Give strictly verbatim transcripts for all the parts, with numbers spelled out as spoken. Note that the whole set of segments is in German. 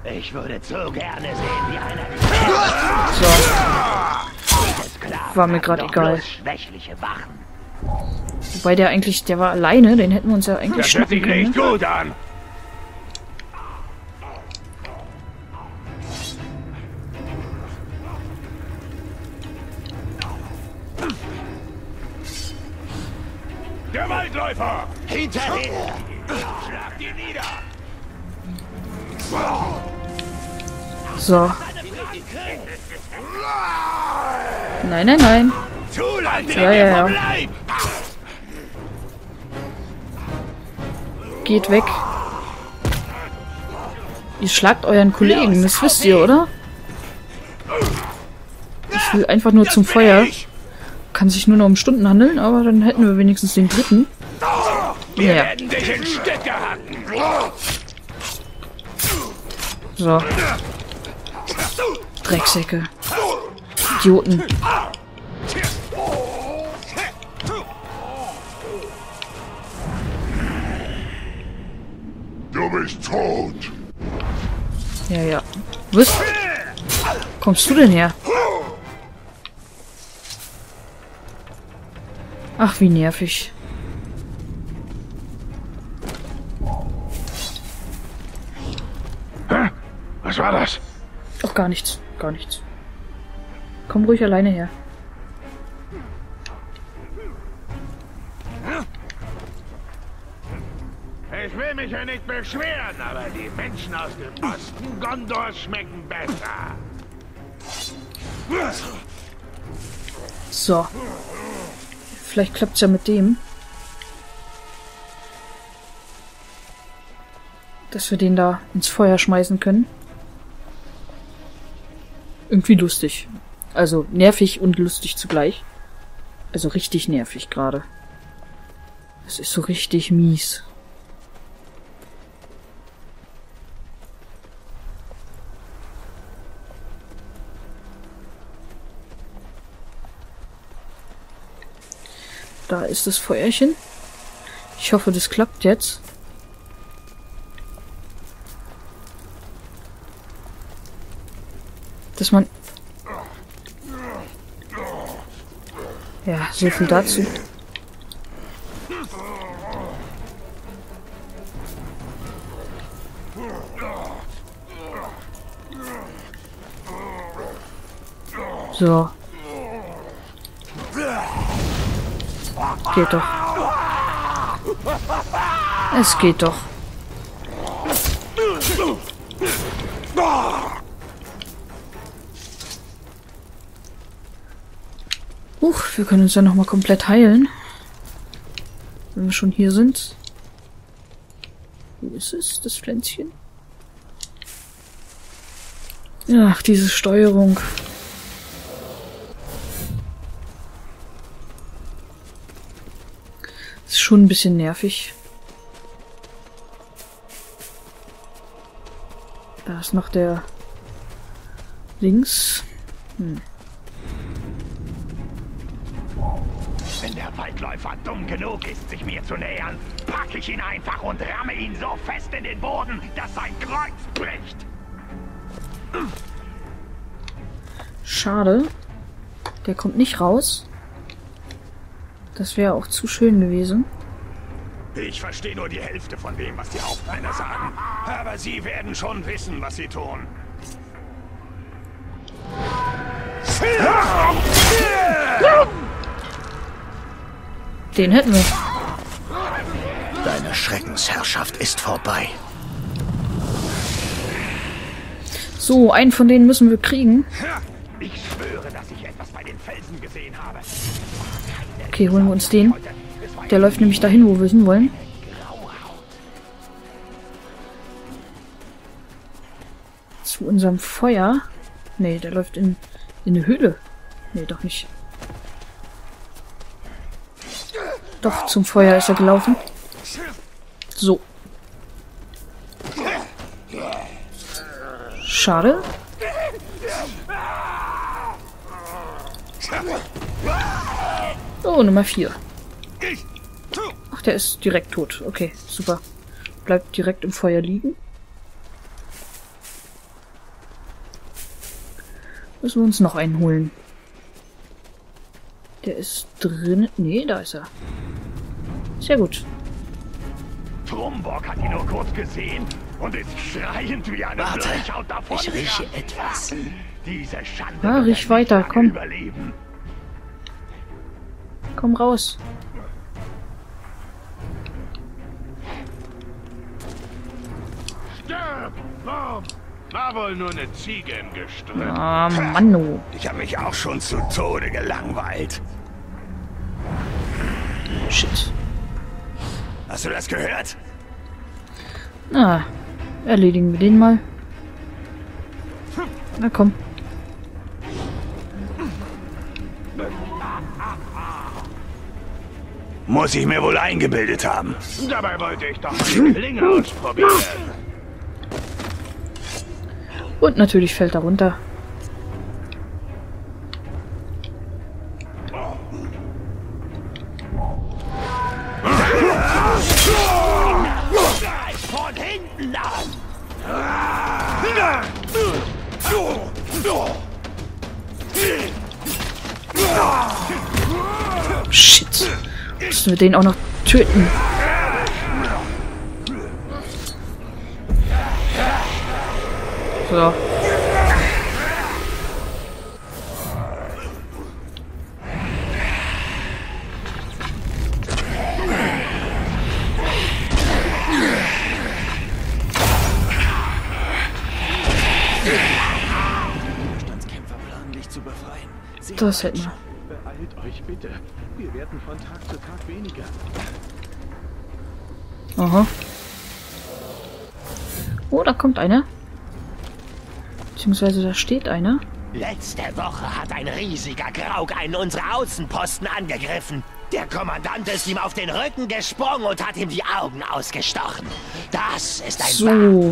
Ich würde so gerne sehen, wie einer... So. War mir gerade egal. Schwächliche Wachen. Wobei der eigentlich, der war alleine, den hätten wir uns ja eigentlich Das hört sich schnappen nicht können. gut an. Der Waldläufer! Hinterher! Schlag die nieder! So. Nein, nein, nein. Zu lang, Ja, ja, ja. Geht weg. Ihr schlagt euren Kollegen, das wisst ihr, oder? Ich will einfach nur zum Feuer. Kann sich nur noch um Stunden handeln, aber dann hätten wir wenigstens den dritten. Wir Ja. werden dich in Stücke hacken. So. Drecksäcke. Idioten. Du bist tot. Ja, ja. Was? Kommst du denn her? Ach, wie nervig. Hä? Was war das? Ach, gar nichts. Gar nichts. Komm ruhig alleine her. Ich will mich ja nicht beschweren, aber die Menschen aus dem Osten Gondors schmecken besser. So. Vielleicht klappt's ja mit dem. Dass wir den da ins Feuer schmeißen können. Irgendwie lustig. Also nervig und lustig zugleich. Also richtig nervig gerade. Das ist so richtig mies. Da ist das Feuerchen. Ich hoffe, das klappt jetzt. Dass man... Ja, so viel dazu. So. Geht doch. Es geht doch. Huch, wir können uns ja nochmal komplett heilen. Wenn wir schon hier sind. Wo ist es, das Pflänzchen? Ach, diese Steuerung. Ist schon ein bisschen nervig. Da ist noch der links. Hm. Wenn der Waldläufer dumm genug ist, sich mir zu nähern, packe ich ihn einfach und ramme ihn so fest in den Boden, dass sein Kreuz bricht. Schade. Der kommt nicht raus. Das wäre auch zu schön gewesen. Ich verstehe nur die Hälfte von dem, was die Hauptmänner sagen. Aber sie werden schon wissen, was sie tun. Den hätten wir. Deine Schreckensherrschaft ist vorbei. So, einen von denen müssen wir kriegen. Ich schwöre, dass ich etwas bei den Felsen gesehen habe. Okay, holen wir uns den. Der läuft nämlich dahin, wo wir hinwollen. Zu unserem Feuer. Nee, der läuft in, in eine Höhle. Nee, doch nicht. Doch, zum Feuer ist er gelaufen. So. Schade. Oh, Nummer vier. Ach, der ist direkt tot. Okay, super. Bleibt direkt im Feuer liegen. Müssen wir uns noch einen holen. Der ist drin. Nee, da ist er. Sehr gut. Trumborg hat ihn nur kurz gesehen und ist schreiend wie eine Warte, Blechhaut davon. ich rieche etwas. Diese Schande Ja, wird riech er weiter, nicht lange komm. Überleben. Komm raus. Stirb! Wurm! War wohl nur eine Ziege im Gestrüpp. Ah, Manno. Ich habe mich auch schon zu Tode gelangweilt. Shit. Hast du das gehört? Na, erledigen wir den mal. Na komm. Muss ich mir wohl eingebildet haben. Dabei wollte ich doch mal die Klinge ausprobieren. Und natürlich fällt er runter. Von hinten an! Shit. Müssen wir den auch noch töten? So. Widerstandskämpfer planen, dich zu befreien. Sie Das hätten wir. Beeilt euch bitte. Wir werden von Tag zu Tag weniger. Aha. Oh, da kommt einer. Beziehungsweise da steht einer. Letzte Woche hat ein riesiger Graug einen unserer Außenposten angegriffen. Der Kommandant ist ihm auf den Rücken gesprungen und hat ihm die Augen ausgestochen. Das ist ein So.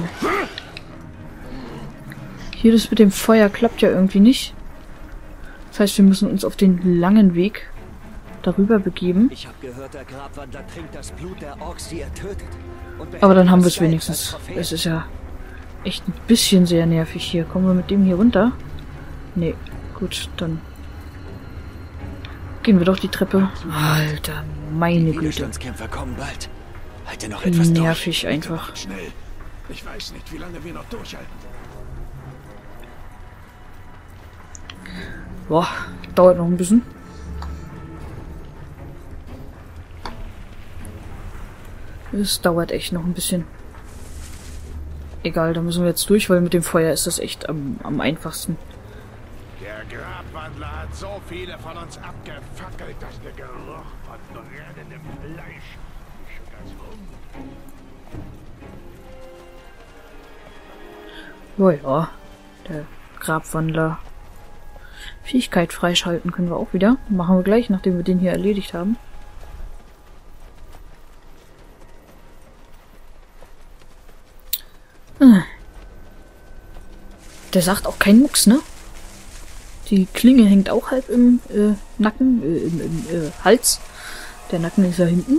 Hier das mit dem Feuer klappt ja irgendwie nicht. Das heißt, wir müssen uns auf den langen Weg darüber begeben. Ich habe gehört, der Grabwandler trinkt das Blut der Orks, die er tötet. Und Aber dann haben wir es selbst wenigstens. als Trophäe. Es ist ja echt ein bisschen sehr nervig hier. Kommen wir mit dem hier runter? Nee. Gut, dann gehen wir doch die Treppe. Alter, meine Güte. Widerstandskämpfer kommen bald. Halte noch etwas durch. Nervig einfach. Schnell. Ich weiß nicht, wie lange wir noch durchhalten. Boah, dauert noch ein bisschen. Es dauert echt noch ein bisschen. Egal, da müssen wir jetzt durch, weil mit dem Feuer ist das echt am, am einfachsten. Der Grabwandler hat so viele von uns abgefackelt, dass der Geruch von brennendem Fleisch mich schon ganz um. Oh ja, der Grabwandler. Fähigkeit freischalten können wir auch wieder. Machen wir gleich, nachdem wir den hier erledigt haben. Der sagt auch kein Mucks, ne? Die Klinge hängt auch halb im äh, Nacken, äh, im, im äh, Hals. Der Nacken ist ja hinten.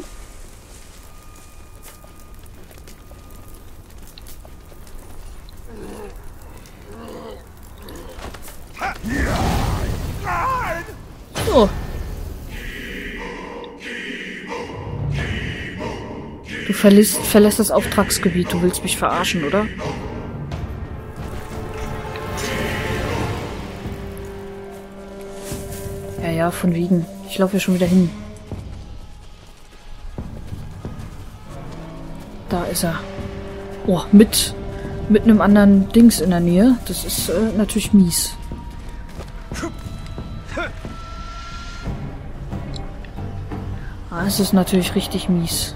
So. Du verlässt, verlässt das Auftragsgebiet. Du willst mich verarschen, oder? Ja, ja, von wegen. Ich laufe ja schon wieder hin. Da ist er. Oh, mit, mit einem anderen Dings in der Nähe. Das ist äh, natürlich mies. Ah, es ist natürlich richtig mies.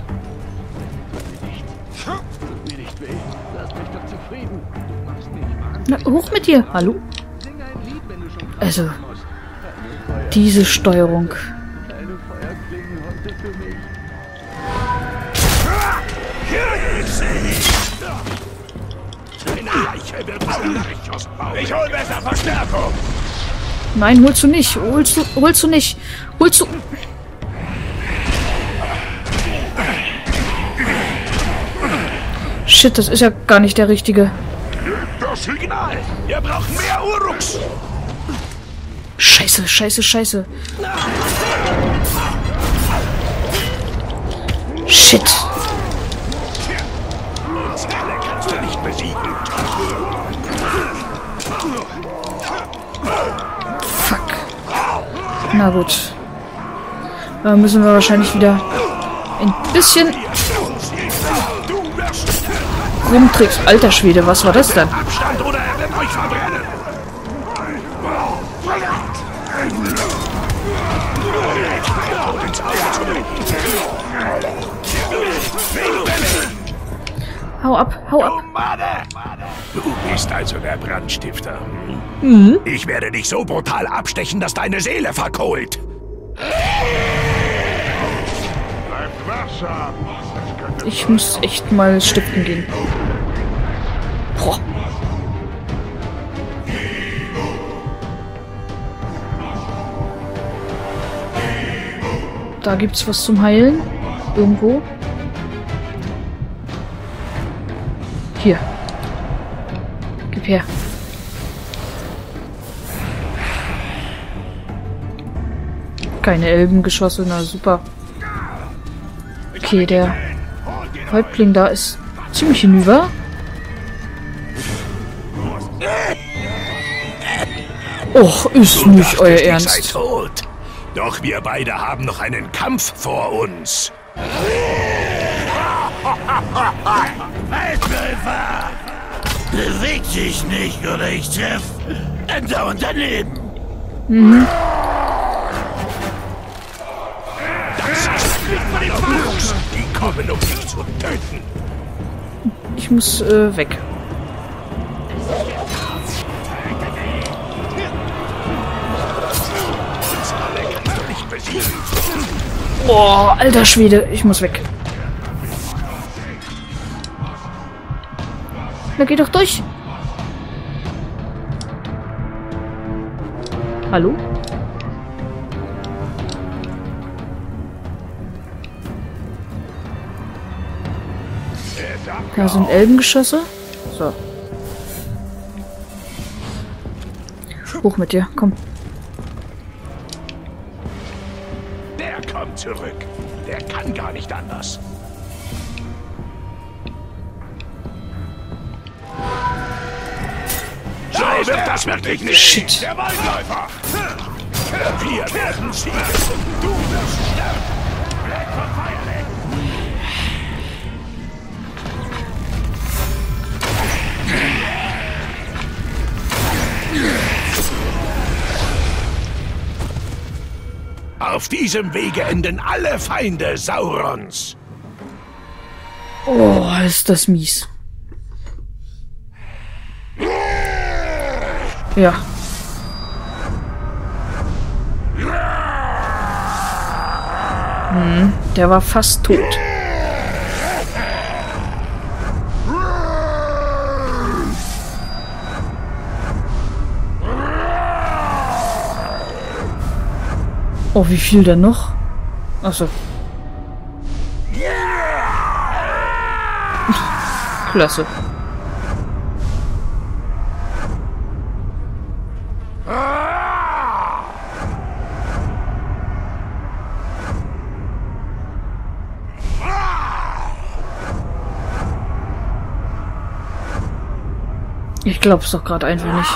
Tut mir nicht weh. Lass mich doch zufrieden. Du machst mich wahnsinnig. Na, hoch mit dir. Hallo? Sing ein Lied, wenn du schon krass Also, musst. Keine Feuer, diese Steuerung. keine Feuerklingen heute für mich. Eine Leiche wird zum Nachrichtsschuss bauen. Ich hol besser Verstärkung. Nein, holst du nicht. Holst du, holst du nicht. Holst du... Shit, das ist ja gar nicht der richtige. Das Signal. Wir brauchen mehr Uruks. Scheiße, scheiße, scheiße. Shit. Uns alle kannst du nicht besiegen. Fuck. Na gut. Da müssen wir wahrscheinlich wieder ein bisschen rumtricks. Alter Schwede, was war das denn? Abstand oder er wird euch verbrennen. Hau ab, hau ab. Du bist also der Brandstifter. Mhm. Ich werde dich so brutal abstechen, dass deine Seele verkohlt. Ich muss echt mal stiften gehen. Boah. Da gibt's was zum Heilen. Irgendwo. Hier. Gib her. Keine Elbengeschosse, na super. Okay, der Häuptling da ist ziemlich hinüber. Och, ist nicht euer Ernst. Ihr seid tot. Doch wir beide haben noch einen Kampf vor uns. Feldläufer! Beweg dich nicht, oder ich treff andauernd daneben. Mhm. Das ist nicht die Fuchs. Die kommen, um dich zu töten. Ich muss äh, weg. Uns alle kannst du nicht besiegen. Boah, alter Schwede, ich muss weg. Na, geh doch durch. Hallo? Da sind Elbengeschosse. So. Hoch mit dir, komm. Der kommt zurück. Der kann gar nicht anders. So wird das wirklich nicht. Shit. Der Waldläufer. Wir werden siegen. Du wirst sterben. Bleib verfeiert. Auf diesem Wege enden alle Feinde Saurons. Oh, ist das mies. Ja. Hm, der war fast tot. Oh, wie viel denn noch? Achso. Klasse. Ich glaub's doch gerade einfach nicht.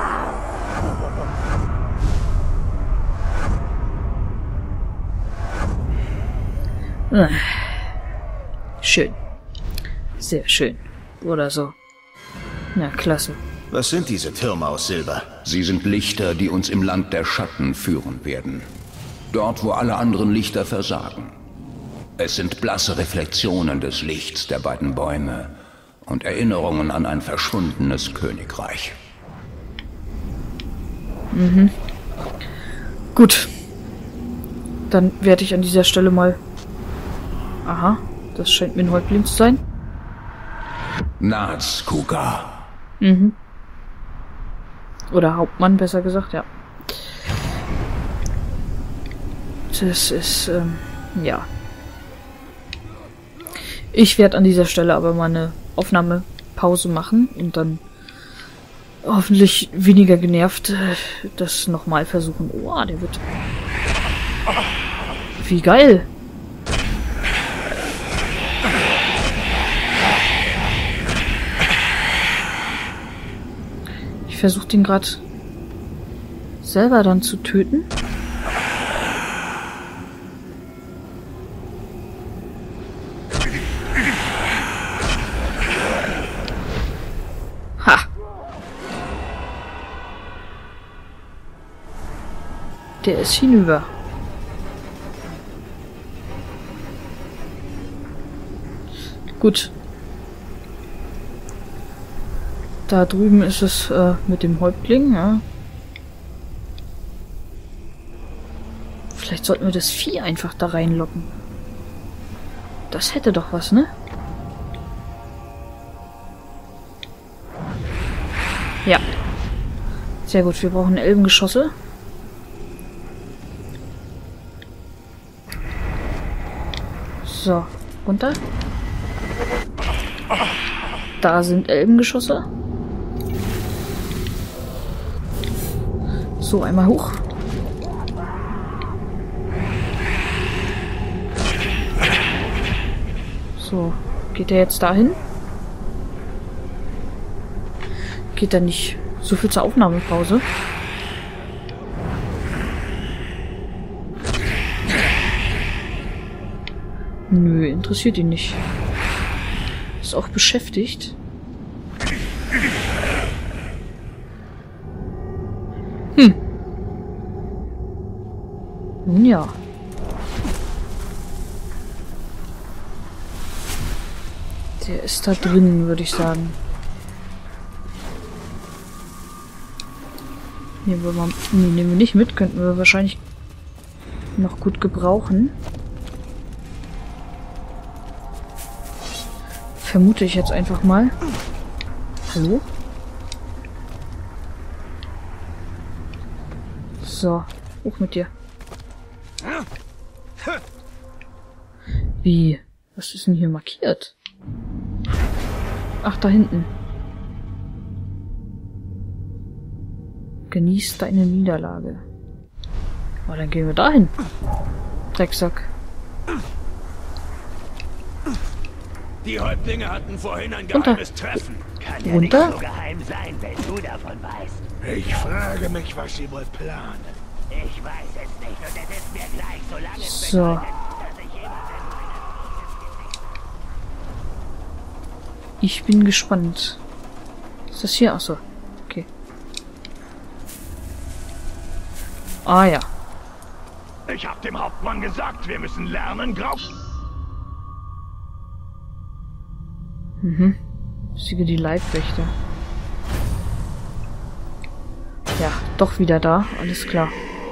Schön. Sehr schön. Oder so. Na, klasse. Was sind diese Türme aus Silber? Sie sind Lichter, die uns im Land der Schatten führen werden. Dort, wo alle anderen Lichter versagen. Es sind blasse Reflexionen des Lichts der beiden Bäume und Erinnerungen an ein verschwundenes Königreich. Mhm. Gut. Dann werde ich an dieser Stelle mal... Aha, das scheint mir ein Häuptling zu sein. Nazkuga. Mhm. Oder Hauptmann, besser gesagt, ja. Das ist, ähm, ja. Ich werde an dieser Stelle aber mal eine Aufnahmepause machen und dann hoffentlich weniger genervt, das nochmal versuchen. Oh, der wird... Wie geil! Ich versuche den gerade selber dann zu töten. Ha! Der ist hinüber. Gut. Da drüben ist es äh, mit dem Häuptling, ja. Vielleicht sollten wir das Vieh einfach da reinlocken. Das hätte doch was, ne? Ja. Sehr gut, wir brauchen Elbengeschosse. So, runter. Da sind Elbengeschosse. So, einmal hoch. So, geht er jetzt dahin? Geht er nicht so viel zur Aufnahmepause? Nö, interessiert ihn nicht. Ist auch beschäftigt. Hm. Nun ja. Der ist da drin, würde ich sagen. Nehmen wir mal, nee, nehmen wir nicht mit. Könnten wir wahrscheinlich noch gut gebrauchen. Vermute ich jetzt einfach mal. Hallo? So, hoch mit dir. Wie? Was ist denn hier markiert? Ach, da hinten. Genieß deine Niederlage. Oh, dann gehen wir dahin. Drecksack. Die Häuptlinge hatten vorhin ein geheimes Treffen. Kann ja Runter? nicht so geheim sein, wenn du davon weißt. Ich frage mich, was sie wohl planen. Ich weiß es nicht und es ist mir gleich, solange es So. bedeutet, dass ich jemand in meiner... Ich bin gespannt. Ist das hier? Achso. Okay. Ah ja. Ich hab dem Hauptmann gesagt, wir müssen lernen, Grau... Mhm. Siege die Leibwächter. Ja, doch wieder da. Alles klar.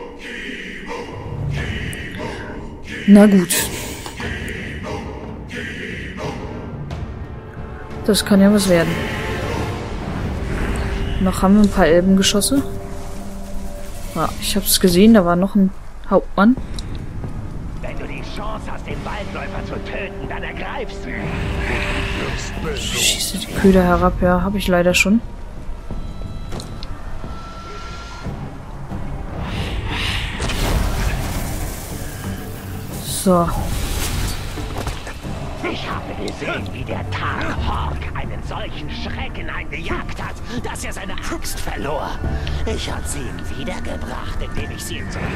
Na gut. Das kann ja was werden. Noch haben wir ein paar Elbengeschosse. Ja, ich hab's gesehen, da war noch ein Hauptmann. Wenn du die Chance hast, den Waldläufer zu töten, dann ergreifst du ihn. Schieße die Köder herab, ja, habe ich leider schon. So. Ich habe gesehen, wie der Tark Hork einen solchen Schrecken eingejagt hat, dass er seine Axt verlor. Ich habe sie ihm wiedergebracht, indem ich sie in so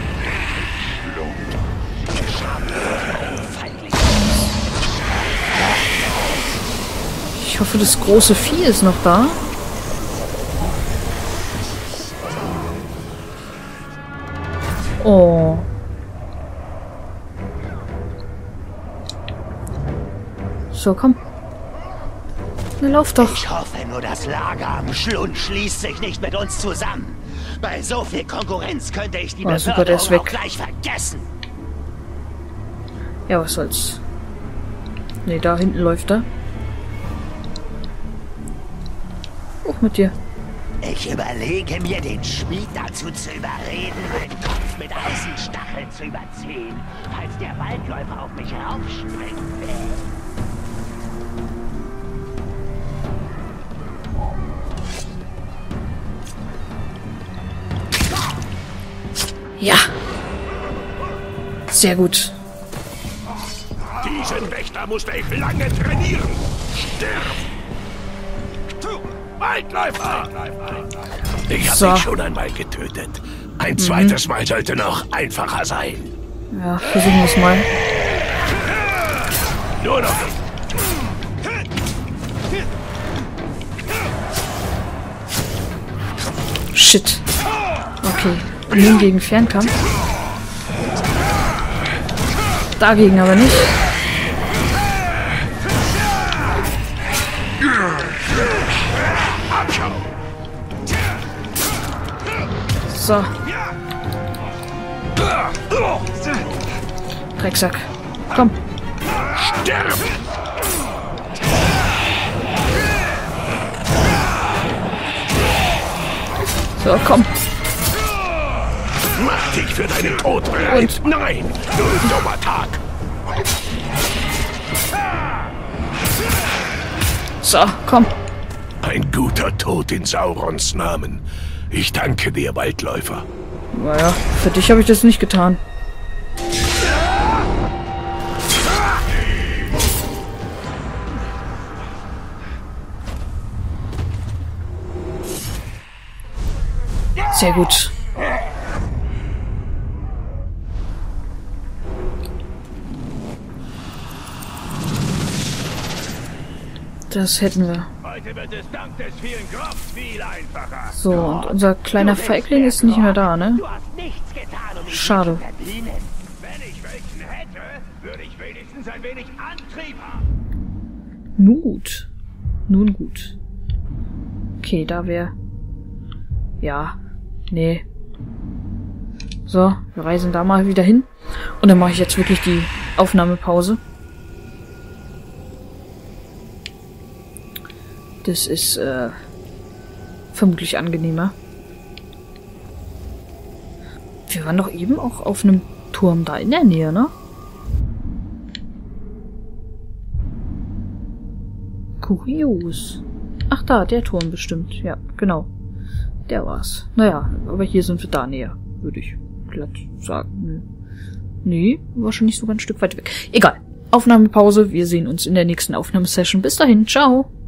Ich hoffe, das große Vieh ist noch da. Oh. So, komm. Na, lauf doch. Ich hoffe nur, das Lager am Schlund schließt sich nicht mit uns zusammen. Bei so viel Konkurrenz könnte ich die Oh, super, der ist Beförderung auch weg. gleich vergessen. Ja, was soll's. Ne, da hinten läuft er. Hoch mit dir. Ich überlege mir, den Schmied dazu zu überreden, meinen Kopf mit Eisenstacheln zu überziehen, falls der Waldläufer auf mich raufspringen will. Ja. Sehr gut. Diesen Wächter musste ich lange trainieren. Stirb! Waldläufer! Ich habe So. dich schon einmal getötet. Ein zweites Mal sollte noch einfacher sein. Ja, versuchen wir es mal. Nur noch... Shit. Okay. Nun gegen Fernkampf. Dagegen aber nicht. So. Drecksack. Komm. Sterben! So, komm. Mach dich für deinen Tod bereit! Und? Nein! Du dummer Tag! So, komm. Ein guter Tod in Saurons Namen. Ich danke dir, Waldläufer. Naja, für dich habe ich das nicht getan. Sehr gut. Das hätten wir. Heute wird es dank des vielen Grobs viel einfacher. So, und unser kleiner Feigling ist nicht mehr da, ne? Du hast nichts getan, um mich Schade. zu verdienen. Wenn ich welchen hätte, würde ich wenigstens ein wenig Antrieb haben. Nun gut. Nun gut. Okay, da wäre... Ja. Nee. So, wir reisen da mal wieder hin. Und dann mache ich jetzt wirklich die Aufnahmepause. Das ist, äh, vermutlich angenehmer. Wir waren doch eben auch auf einem Turm da in der Nähe, ne? Kurios. Ach da, der Turm bestimmt. Ja, genau. Der war's. Naja, aber hier sind wir da näher, würde ich glatt sagen. Nö. Nee, wahrscheinlich sogar ein Stück weit weg. Egal. Aufnahmepause. Wir sehen uns in der nächsten Aufnahmesession. Bis dahin. Ciao.